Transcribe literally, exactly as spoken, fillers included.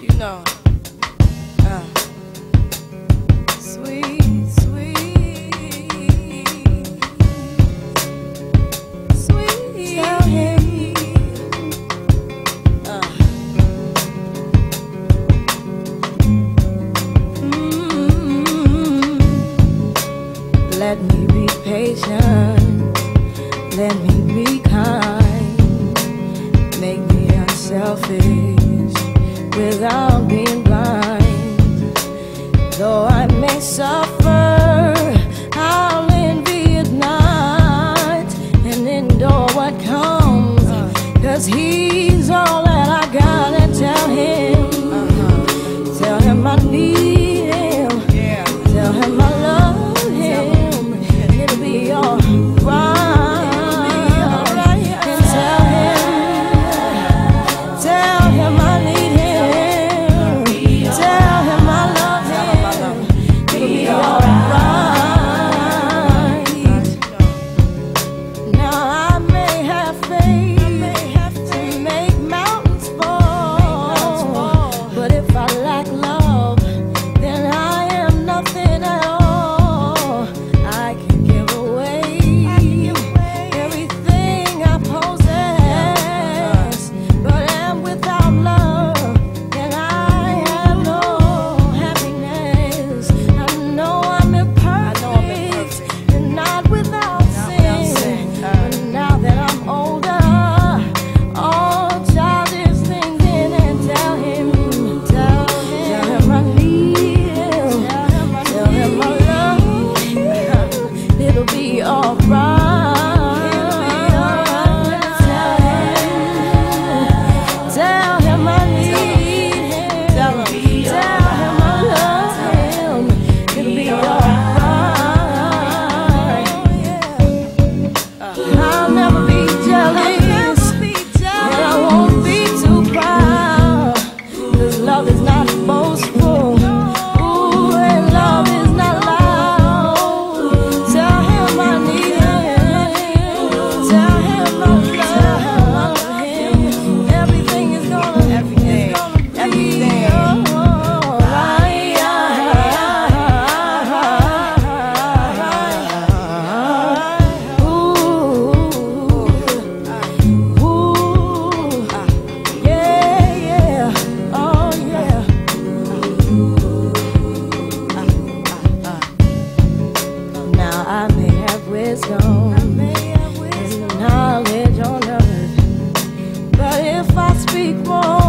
You know. Uh. Sweet, sweet, sweet. Tell him. Uh. Mm-hmm. Let me be patient. Let me be kind. Make me unselfish without being blind. Though I may suffer, I'll envy at night and endure what comes, cause he's all that I got. And tell him, uh-huh. Tell him I need him, yeah. Tell him I love him, it'll be alright. Love is not boastful. Ooh, and love is not loud. Tell him I need him. Tell him I love him. Everything is gonna, everything, everything. I may have wisdom, I may have wisdom, and knowledge on earth, but if I speak more